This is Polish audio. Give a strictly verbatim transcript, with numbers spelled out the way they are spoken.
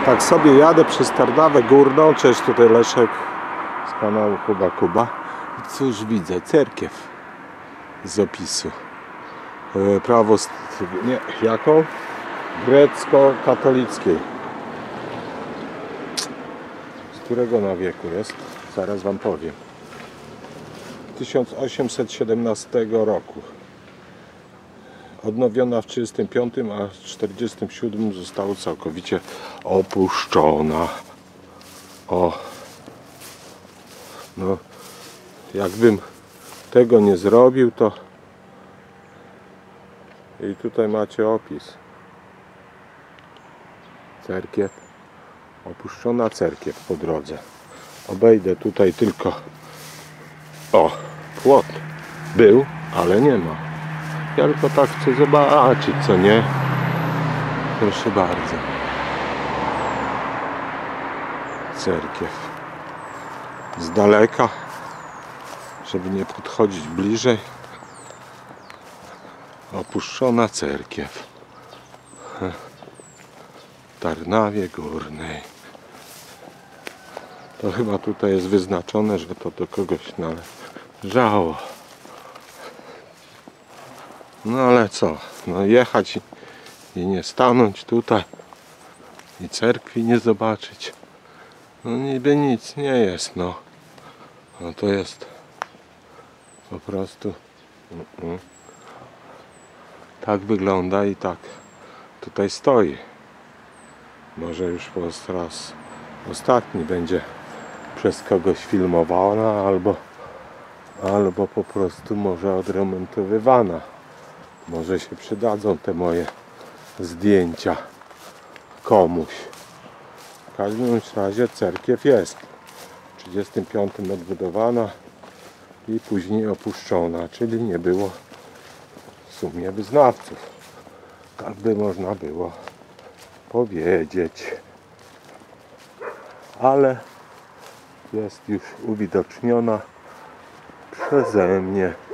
Tak sobie jadę przez Tarnawę Górną. Cześć, tutaj Leszek z kanału Kuba Kuba. I cóż widzę? Cerkiew z opisu. Prawo... nie, jaką? Grecko-katolickiej. Z którego na wieku jest? Zaraz wam powiem. tysiąc osiemset siedemnastego roku. Odnowiona w trzydziestym piątym, a w czterdziestym siódmym została całkowicie opuszczona. O, no, jakbym tego nie zrobił, to i tutaj macie opis. Cerkiew, opuszczona cerkiew po drodze. Obejdę tutaj tylko. O, płot był, ale nie ma. Ja tylko tak chcę zobaczyć, co nie? Proszę bardzo. Cerkiew. Z daleka, żeby nie podchodzić bliżej. Opuszczona cerkiew. W Tarnawie Górnej. To chyba tutaj jest wyznaczone, że to do kogoś należało. No ale co? No jechać i, i nie stanąć tutaj i cerkwi nie zobaczyć. No niby nic nie jest, no. No to jest po prostu mm, tak wygląda i tak tutaj stoi. Może już po raz ostatni będzie przez kogoś filmowana, albo albo po prostu może odremontowywana. Może się przydadzą te moje zdjęcia komuś. W każdym razie cerkiew jest. W trzydziestym piątym odbudowana i później opuszczona, czyli nie było w sumie wyznawców. Tak by można było powiedzieć. Ale jest już uwidoczniona przeze mnie.